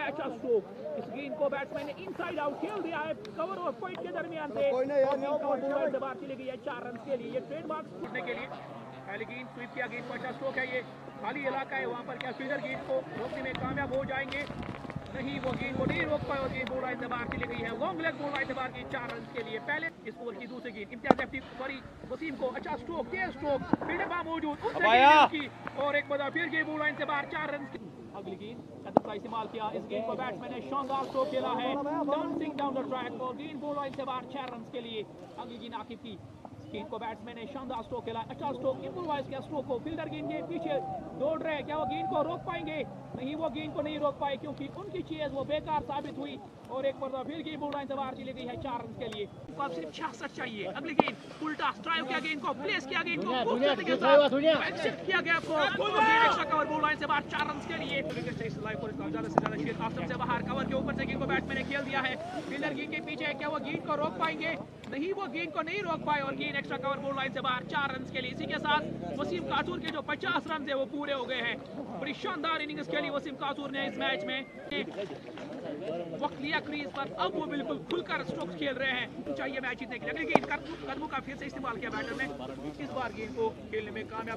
है अच्छा स्ट्रोक। इस गेंद को बैट्समैन ने इनसाइड आउट खेल दिया है कवर और पॉइंट के दरमियान से, से बाहर चली गई है 4 रन के लिए। ये ट्रेडमार्क छूटने के लिए पहली गेंद स्वीप किया, गेंद को अच्छा स्ट्रोक है, ये खाली इलाका है वहाँ पर क्या फील्डर गेंद को रोकने में कामयाब हो जाएंगे? नहीं, वो गेंद को नहीं रोक पाए और गेंद बोल से बाहर चली गई है। लॉन्ग लेग बोल से बाहर की 4 रन के लिए। पहले इस ओवर की दूसरी गेंद इम्तियाज वसीम को अच्छा स्ट्रोक, तेज स्ट्रोक, फील्डर वहां मौजूद की और एक बार फिर गेंद बोल से बाहर 4 रन। अगली गेंद कदम का इस्तेमाल किया, इस गेंद को बैट्समैन ने शानदार स्ट्रोक खेला है, डांसिंग डाउन द ट्रैक और गेंद बोल से बाहर 4 रन के लिए। अगली गेंद आकिब की, गेंद को बैट्समैन ने शानदार स्ट्रोक खेला, अच्छा स्ट्रोक, इम्प्रोवाइज किया स्ट्रोक को, फील्डर गेंद के पीछे दौड़ रहे, क्या वो गेंद को रोक पाएंगे? नहीं, वो गेंद को नहीं रोक पाए क्योंकि उनकी चेज वो बेकार साबित हुई और एक बार फिर गेंद बोल से बाहर चली गई है 4 रन के लिए। अब सिर्फ 66 चाहिए। अगली गेंद उल्टा ड्राइव किया, गेंद को प्लेस किया, गेंद को खूबसूरती के साथ किया गया एक्स्ट्रा कवर बोल से बाहर 4 रन के लिए। ज्यादा से ज्यादा शेर आसम से बाहर कवर के ऊपर से गेंद को बैट्समैन ने खेल दिया है, फील्डर गेंद के पीछे, क्या वो गेंद को रोक पाएंगे? नहीं, वो गेंद को नहीं रोक पाए और गेंद एक्स्ट्रा कवर बोल लाइन से बाहर 4 रन के लिए। इसी के साथ वसीम कासूर के जो 50 रन है वो पूरे हो गए हैं। बड़ी शानदार इनिंग्स खेली वसीम कासूर ने इस मैच में, वक्त लिया क्रीज पर, अब वो बिल्कुल खुलकर स्ट्रोक्स खेल रहे हैं, चाहिए मैच जीतने के लिए। गेंद कदमों का फिर से इस्तेमाल किया बैटर ने, इस बार गेंद को खेलने में कामयाब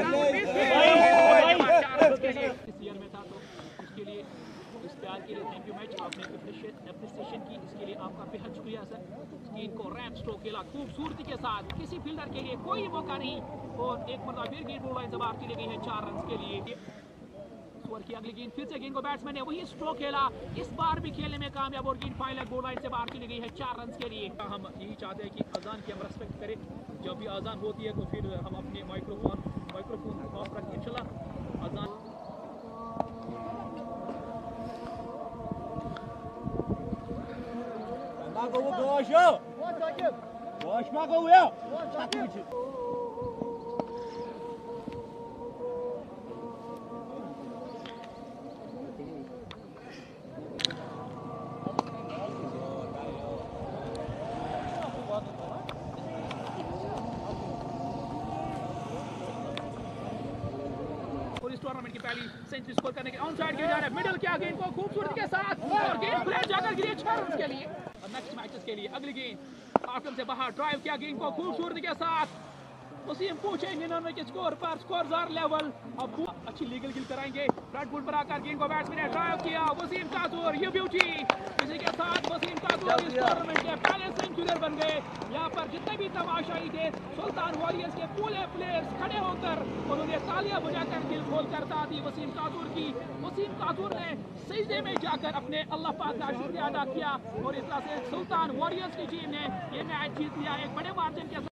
में था, तो उसके लिए इस प्यार के लिए थैंक यू मैच, आपने एप्रिसिएशन की, इसके लिए आपका बेहद शुक्रिया सर। गेंद को रैम स्ट्रोक खेला खूबसूरती के साथ, किसी फील्डर के लिए कोई मौका नहीं और एक मरतबा फिर गेंद बोल से बाहर चली गई है 4 रन के लिए। ओवर की अगली गेंद फिर से गेंद को बैट्समैन ने वही स्ट्रोक खेला, इस बार भी खेलने में कामयाब और गेंद फाइनल बोल लाइन से बाहर चली गई है 4 रन के लिए। हम यही चाहते हैं कि अजान की हम रेस्पेक्ट करें, जब भी अजान होती है तो फिर हम अपने माइक्रोफोन ऑफ रखें इंशाल्लाह। अजान टूर्नामेंट की पहली सेंचुरी स्कोर करने के ऑन साइड किया जा रहा है, मिडिल किया गेंद को खूबसूरती के साथ और गेंद फ्लैट जाकर गिरी 6 रन के लिए। नेक्स्ट मैचेस के लिए अगली गेंद आफम से बाहर ड्राइव किया, गेंद को खूबसूरती के साथ वसीम पूछेंगे इन्होंने के स्कोर पर स्कोरदार लेवल, अब अच्छी लीगल किल कराएंगे। फ्रंट फुट पर आकर गेंद को बैट्समैन ने ड्राइव किया, वसीम कासूर ये ब्यूटी, इसी के साथ वसीम कासूर इस टूर्नामेंट के पहले सेंचुरियर बन गए। यहाँ पर जितने भी तमाशाई थे सुल्तान वॉरियर्स के पूरे प्लेयर्स खड़े होकर उन्होंने तालियां बजाकर दिल खोल कर दी वसीम कासूर की। वसीम कासूर ने सजदे में जाकर अपने अल्लाह पाक का शुक्रिया अदा किया और इस तरह से सुल्तान वॉरियर्स की टीम ने ये मैच जीत लिया एक बड़े मार्जिन के साथ।